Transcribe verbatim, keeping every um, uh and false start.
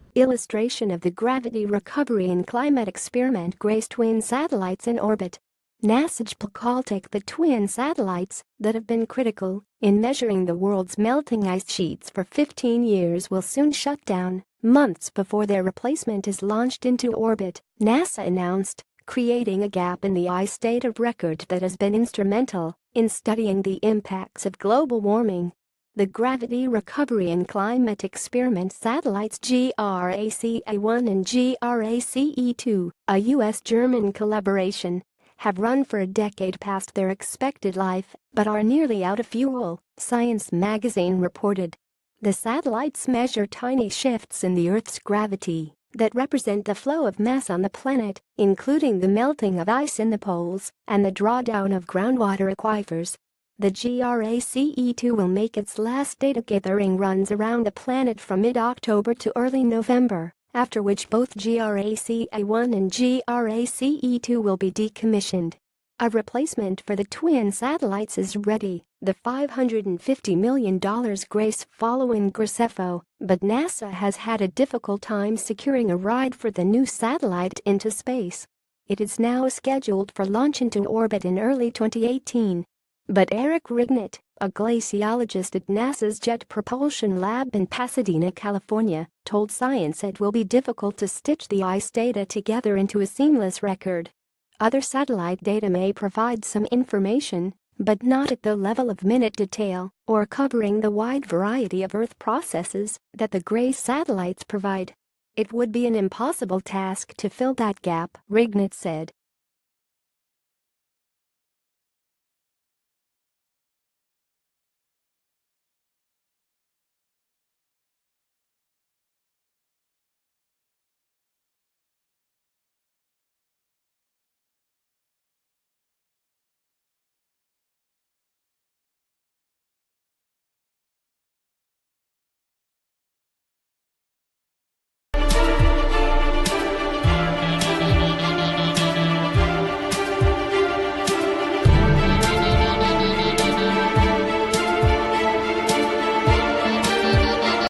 Illustration of the Gravity Recovery and Climate Experiment GRACE twin satellites in orbit. NASA's Caltech, the twin satellites that have been critical in measuring the world's melting ice sheets for fifteen years, will soon shut down, months before their replacement is launched into orbit, NASA announced, creating a gap in the ice data record that has been instrumental in studying the impacts of global warming. The Gravity Recovery and Climate Experiment satellites GRACE one and GRACE two, a U S-German collaboration, have run for a decade past their expected life but are nearly out of fuel, Science magazine reported. The satellites measure tiny shifts in the Earth's gravity that represent the flow of mass on the planet, including the melting of ice in the poles and the drawdown of groundwater aquifers. The GRACE two will make its last data gathering runs around the planet from mid-October to early November, after which both GRACE one and GRACE two will be decommissioned. A replacement for the twin satellites is ready, the five hundred fifty million dollars GRACE following GRACEFO, but NASA has had a difficult time securing a ride for the new satellite into space. It is now scheduled for launch into orbit in early twenty eighteen. But Eric Rignit, a glaciologist at NASA's Jet Propulsion Lab in Pasadena, California, told Science it will be difficult to stitch the ice data together into a seamless record. Other satellite data may provide some information, but not at the level of minute detail or covering the wide variety of Earth processes that the GRACE satellites provide. It would be an impossible task to fill that gap, Rignit said.